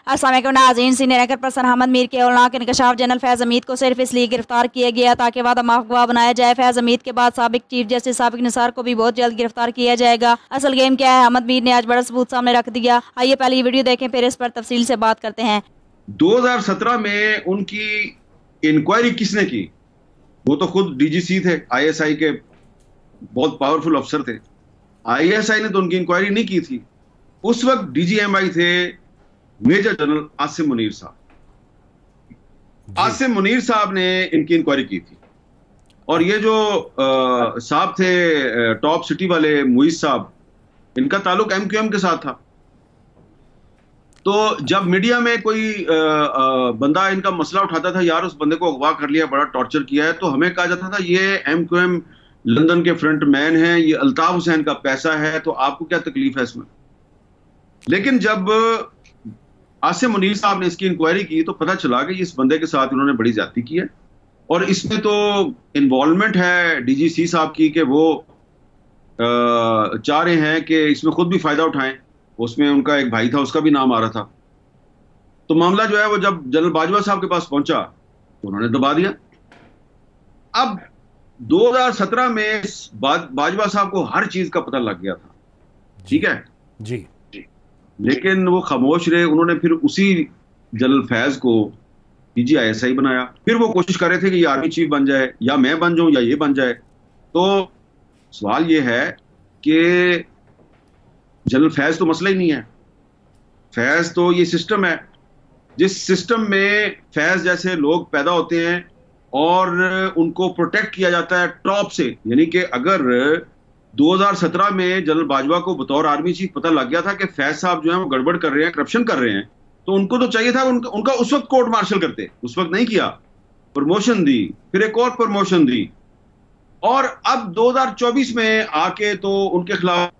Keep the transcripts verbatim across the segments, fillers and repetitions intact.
अस्सलाम वालेकुम नाज़रीन, senior anchor person Ahmad Mir के औलाना के इंकशाफ जनरल फैज़ हमीद को सिर्फ इसलिए गिरफ्तार किया गया ताकि वादा माफ गवाह बनाया जाए। फैज़ हमीद के बाद साबिक चीफ जस्टिस साबिक निसार को भी बहुत जल्द गिरफ्तार किया जाएगा। असल गेम क्या है, अहमद मीर ने आज बड़ा सबूत सामने रख दिया। आइए पहले ये वीडियो देखें, फिर इस पर तफसील से बात करते हैं। दो हज़ार सत्रह में उनकी इंक्वायरी किसने की? वो तो खुद डीजीसी थे, आईएसआई के बहुत पावरफुल अफसर थे। आईएसआई ने तो उनकी इंक्वायरी नहीं की थी। उस वक्त डीजीएमआई थे मेजर जनरल आसिम मुनीर साहब। आसिम मुनीर साहब ने इनकी इंक्वायरी की थी। और ये जो साहब थे टॉप सिटी वाले मुइज साहब, इनका ताल्लुक एमक्यूएम के साथ था। तो जब मीडिया में कोई आ, आ, बंदा इनका मसला उठाता था, यार उस बंदे को अगवा कर लिया, बड़ा टॉर्चर किया है, तो हमें कहा जाता था ये एमक्यूएम लंदन के फ्रंट मैन हैं, ये अल्ताफ हुसैन का पैसा है, तो आपको क्या तकलीफ है इसमें। लेकिन जब आसिम मुनीर साहब ने इसकी इंक्वायरी की तो पता चला कि इस बंदे के साथ उन्होंने बड़ी ज्यादती की है। और इसमें तो इन्वॉल्वमेंट है डीजीसी साहब की कि वो चाह रहे हैं कि इसमें खुद भी फायदा उठाएं। उसमें उनका एक भाई था, उसका भी नाम आ रहा था। तो मामला जो है वो जब जनरल बाजवा साहब के पास पहुंचा तो उन्होंने दबा दिया। अब दो हज़ार सत्रह में बाजवा साहब को हर चीज का पता लग गया था, ठीक है जी, लेकिन वो खामोश रहे। उन्होंने फिर उसी जनरल फैज को डीजीआईएसआई बनाया। फिर वो कोशिश कर रहे थे कि ये आर्मी चीफ बन जाए, या मैं बन जाऊं, या ये बन जाए। तो सवाल ये है कि जनरल फैज तो मसला ही नहीं है। फैज तो ये सिस्टम है, जिस सिस्टम में फैज जैसे लोग पैदा होते हैं और उनको प्रोटेक्ट किया जाता है टॉप से। यानी कि अगर दो हज़ार सत्रह में जनरल बाजवा को बतौर आर्मी चीफ पता लग गया था कि फैज साहब जो है वो गड़बड़ कर रहे हैं, करप्शन कर रहे हैं, तो उनको तो चाहिए था उनका, उनका उस वक्त कोर्ट मार्शल करते। उस वक्त नहीं किया, प्रमोशन दी, फिर एक और प्रमोशन दी। और अब दो हज़ार चौबीस में आके तो उनके खिलाफ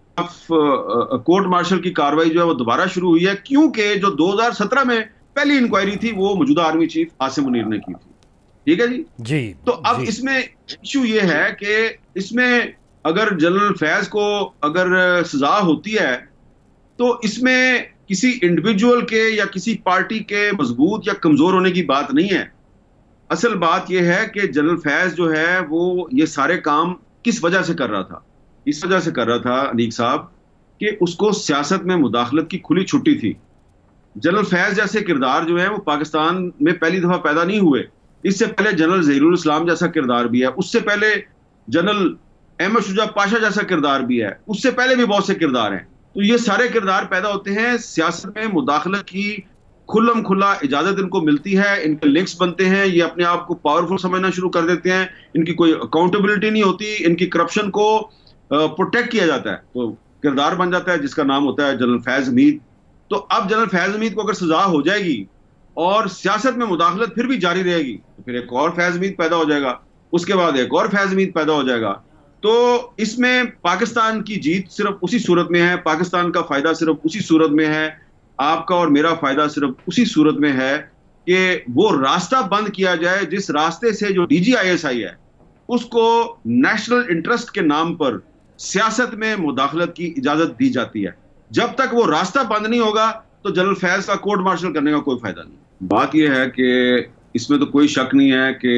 कोर्ट मार्शल की कार्रवाई जो है वो दोबारा शुरू हुई है, क्योंकि जो दो हज़ार सत्रह में पहली इंक्वायरी थी वो मौजूदा आर्मी चीफ आसिम मुनीर ने की थी। ठीक है जी जी। तो अब जी, इसमें इशू ये है कि इसमें अगर जनरल फैज को अगर सजा होती है तो इसमें किसी इंडिविजुअल के या किसी पार्टी के मजबूत या कमजोर होने की बात नहीं है। असल बात यह है कि जनरल फैज जो है वो ये सारे काम किस वजह से कर रहा था। इस वजह से कर रहा था अनीक साहब कि उसको सियासत में मुदाखलत की खुली छुट्टी थी। जनरल फैज जैसे किरदार जो है वो पाकिस्तान में पहली दफा पैदा नहीं हुए। इससे पहले जनरल ज़हीरुल इस्लाम जैसा किरदार भी है, उससे पहले जनरल अहमद शुजा पाशा जैसा किरदार भी है, उससे पहले भी बहुत से किरदार हैं। तो ये सारे किरदार पैदा होते हैं, सियासत में मुदाखलत की खुल्लम खुल्ला इजाजत इनको मिलती है, इनके लिंक्स बनते हैं, ये अपने आप को पावरफुल समझना शुरू कर देते हैं, इनकी कोई अकाउंटेबिलिटी नहीं होती, इनकी करप्शन को प्रोटेक्ट किया जाता है, तो किरदार बन जाता है जिसका नाम होता है जनरल फैज हमीद। तो अब जनरल फैज हमीद को अगर सजा हो जाएगी और सियासत में मुदाखलत फिर भी जारी रहेगी तो फिर एक और फैज हमीद पैदा हो जाएगा, उसके बाद एक और फैज हमीद पैदा हो जाएगा। तो इसमें पाकिस्तान की जीत सिर्फ उसी सूरत में है, पाकिस्तान का फायदा सिर्फ उसी सूरत में है, आपका और मेरा फायदा सिर्फ उसी सूरत में है कि वो रास्ता बंद किया जाए जिस रास्ते से जो डीजीआईएसआई है उसको नेशनल इंटरेस्ट के नाम पर सियासत में मुदाखलत की इजाजत दी जाती है। जब तक वो रास्ता बंद नहीं होगा तो जनरल फैज का कोर्ट मार्शल करने का कोई फायदा नहीं। बात यह है कि इसमें तो कोई शक नहीं है कि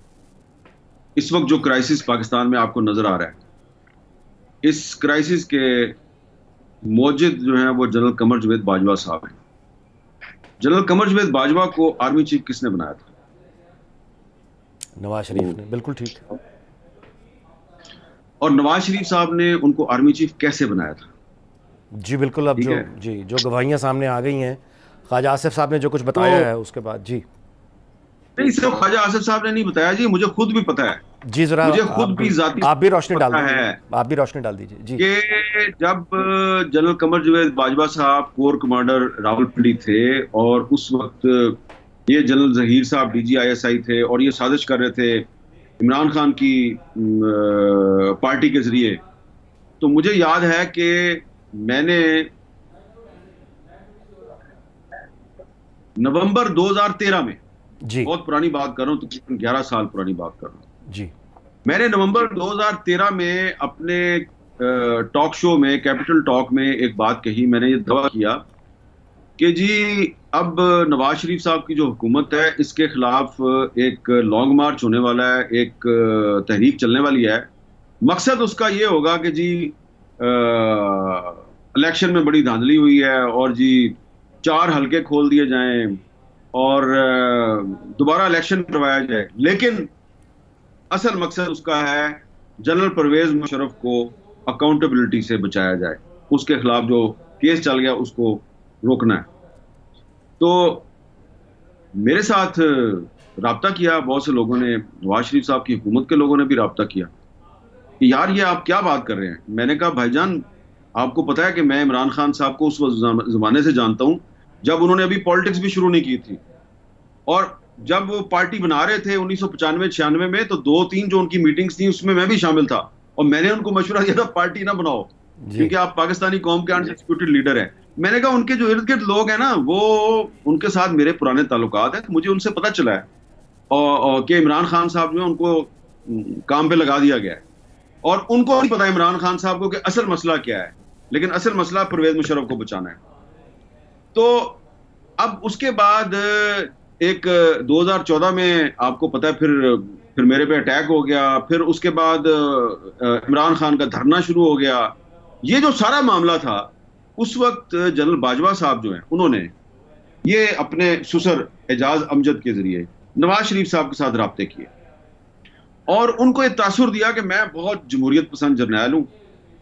इस वक्त जो क्राइसिस पाकिस्तान में आपको नजर आ रहा है, इस क्राइसिस के मौजिद जो है वो जनरल कमर जवेद बाजवा साहब हैं। जनरल कमर जवेद बाजवा को आर्मी चीफ किसने बनाया था? नवाज शरीफ ने। बिल्कुल ठीक। और नवाज शरीफ साहब ने उनको आर्मी चीफ कैसे बनाया था? जी बिल्कुल। अब जो जी जो गवाहियां सामने आ गई हैं, ख्वाजा आसिफ साहब ने जो कुछ बताया तो, है उसके बाद जी नहीं, सिर्फ ख्वाजा आसिफ साहब ने नहीं बताया जी, मुझे खुद भी पता है जी। जरा मुझे खुद भी जाती आप भी रोशनी डाल दीजिए, आप भी रोशनी डाल दीजिए जी। कि जब जनरल कमर जवेद बाजवा साहब कोर कमांडर रावलपिंडी थे और उस वक्त ये जनरल जहीर साहब डीजीआईएसआई थे और ये साजिश कर रहे थे इमरान खान की पार्टी के जरिए, तो मुझे याद है कि मैंने नवंबर दो हज़ार तेरह में जी, बहुत पुरानी बात कर रहा हूं, तकरीबन ग्यारह साल पुरानी बात कर रहा हूं जी, मैंने नवंबर दो हज़ार तेरह में अपने टॉक शो में कैपिटल टॉक में एक बात कही। मैंने ये दावा किया कि जी अब नवाज शरीफ साहब की जो हुकूमत है इसके खिलाफ एक लॉन्ग मार्च होने वाला है, एक तहरीक चलने वाली है। मकसद उसका ये होगा कि जी इलेक्शन में बड़ी धांधली हुई है और जी चार हलके खोल दिए जाएं और दोबारा इलेक्शन करवाया जाए, लेकिन असल मकसद उसका है जनरल परवेज मुशर्रफ को अकाउंटेबिलिटी से बचाया जाए, उसके खिलाफ जो केस चल गया उसको रोकना है। तो मेरे साथ राब्ता किया बहुत से लोगों ने, नवाज शरीफ साहब की हुकूमत के लोगों ने भी राब्ता किया कि यार ये आप क्या बात कर रहे हैं। मैंने कहा भाईजान आपको पता है कि मैं इमरान खान साहब को उस जमाने से जानता हूं जब उन्होंने अभी पॉलिटिक्स भी शुरू नहीं की थी, और जब वो पार्टी बना रहे थे उन्नीस सौ पचानवे छियानवे में, तो दो तीन जो उनकी मीटिंग्स थी उसमें मैं भी शामिल था और मैंने उनको मशवरा दिया था पार्टी ना बनाओ क्योंकि आप पाकिस्तानी कौम के अनएक्सिक्यूटेड लीडर हैं। मैंने कहा उनके जो इर्द गिर्द लोग हैं ना, वो उनके साथ मेरे पुराने ताल्लुकात हैं, तो मुझे उनसे पता चला है और, और कि इमरान खान साहब जो है उनको काम पे लगा दिया गया है और उनको नहीं पता इमरान खान साहब को कि असल मसला क्या है, लेकिन असल मसला परवेज मुशर्रफ को बचाना है। तो अब उसके बाद एक दो हज़ार चौदह में आपको पता है फिर फिर मेरे पे अटैक हो गया, फिर उसके बाद इमरान खान का धरना शुरू हो गया। ये जो सारा मामला था उस वक्त जनरल बाजवा साहब जो हैं उन्होंने ये अपने ससुर एजाज अमजद के जरिए नवाज शरीफ साहब के साथ राब्ते किए और उनको ये तासुर दिया कि मैं बहुत जमहूरियत पसंद जर्नैल हूं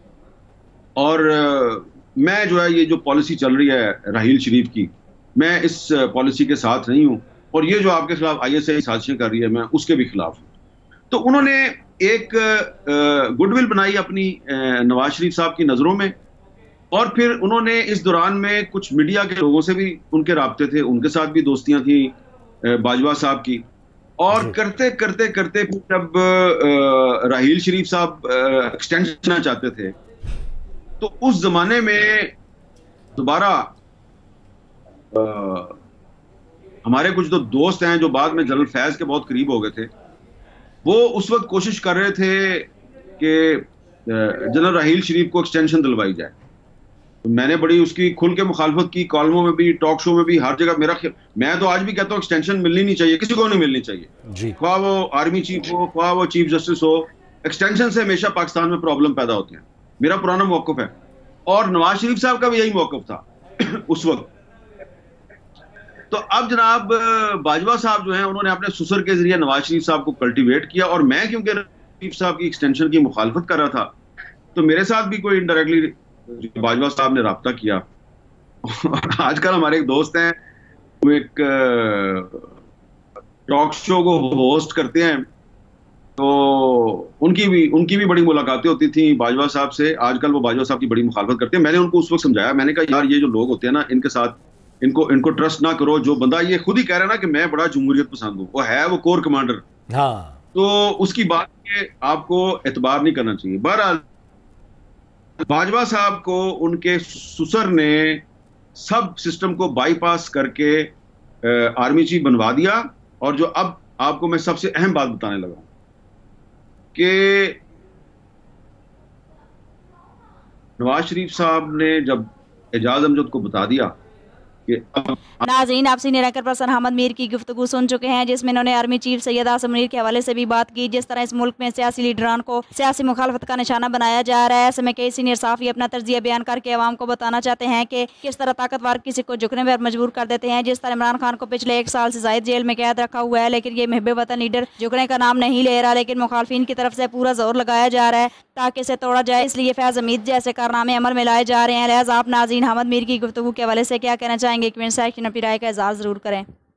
और मैं जो है ये जो पॉलिसी चल रही है राहील शरीफ की, मैं इस पॉलिसी के साथ नहीं हूं और ये जो आपके खिलाफ आईएसआई साजिशें कर रही है मैं उसके भी खिलाफ हूं। तो उन्होंने एक गुडविल बनाई अपनी नवाज शरीफ साहब की नजरों में और फिर उन्होंने इस दौरान में कुछ मीडिया के लोगों से भी उनके राब्ते थे, उनके साथ भी दोस्तियां थी बाजवा साहब की, और करते करते करते जब राहील शरीफ साहब एक्सटेंशन चाहते थे तो उस जमाने में दोबारा हमारे कुछ तो दोस्त हैं जो बाद में जनरल फैज के बहुत करीब हो गए थे, वो उस वक्त कोशिश कर रहे थे कि जनरल राहील शरीफ को एक्सटेंशन दिलवाई जाए। तो मैंने बड़ी उसकी खुल के मुखालफत की, कॉलमों में भी, टॉक शो में भी, हर जगह। मेरा मैं तो आज भी कहता हूँ एक्सटेंशन मिलनी नहीं चाहिए, किसी को नहीं मिलनी चाहिए, ख्वाह वो आर्मी चीफ हो, ख्वाह वो चीफ जस्टिस हो। एक्सटेंशन से हमेशा पाकिस्तान में प्रॉब्लम पैदा होते हैं, मेरा पुराना मौकफ है और नवाज शरीफ साहब का भी यही मौकफ था उस वक्त। तो अब जनाब बाजवा साहब जो हैं उन्होंने अपने ससुर के जरिए नवाज शरीफ साहब को कल्टीवेट किया और मैं क्योंकि शरीफ साहब की एक्सटेंशन की मुखालफत कर रहा था तो मेरे साथ भी कोई इनडायरेक्टली बाजवा साहब ने राब्ता किया। और आजकल हमारे एक दोस्त हैं वो एक टॉक शो को होस्ट करते हैं, तो उनकी भी उनकी भी बड़ी मुलाकातें होती थी बाजवा साहब से। आजकल वो बाजवा साहब की बड़ी मुखालफत करते हैं। मैंने उनको उस वक्त समझाया, मैंने कहा यार ये जो लोग होते हैं ना इनके साथ इनको इनको ट्रस्ट ना करो। जो बंदा ये खुद ही कह रहा है ना कि मैं बड़ा जमहूरियत पसंद हूँ, वो है वो कोर कमांडर, हाँ, तो उसकी बात के आपको एतबार नहीं करना चाहिए। बहरहाल बाजवा साहब को उनके ससुर ने सब सिस्टम को बाईपास करके आर्मी चीफ बनवा दिया। और जो अब आपको मैं सबसे अहम बात बताने लगा हूं कि नवाज शरीफ साहब ने जब एजाज अमजद को बता दिया कि अब नाज़रीन, आप senior anchor person Ahmad Mir की गुफ्तगू सुन चुके हैं जिसमें उन्होंने आर्मी चीफ सैयद आसिम मुनीर के हवाले से भी बात की। जिस तरह इस मुल्क में सियासी लीडरान को सियासी मुखालफत का निशाना बनाया जा रहा है, ऐसे में कई सीनियर साफ़ी अपना तर्जिया बयान करके अवाम को बताना चाहते हैं कि किस तरह ताकतवर किसी को झुकने पर मजबूर कर देते हैं। जिस तरह इमरान खान को पिछले एक साल से जायद जेल में कैद रखा हुआ है, लेकिन ये महब वतन लीडर झुकने का नाम नहीं ले रहा, लेकिन मुखालफिन की तरफ से पूरा जोर लगाया जा रहा है ताकि इसे तोड़ा जाए। इसलिए फैज़ हमीद जैसे कारनामे अमल में लाए जा रहे हैं। लिहाजा आप नाज़रीन अहमद मीर की गुफ्तगू के हवाले से क्या कहना चाहेंगे? कमेंट सेक्शन में अपनी राय का इज़हार ज़रूर करें।